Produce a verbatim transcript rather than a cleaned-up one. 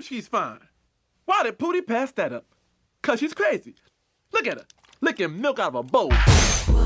she's fine. Why did Pootie pass that up? Cause she's crazy. Look at her, licking milk out of a bowl.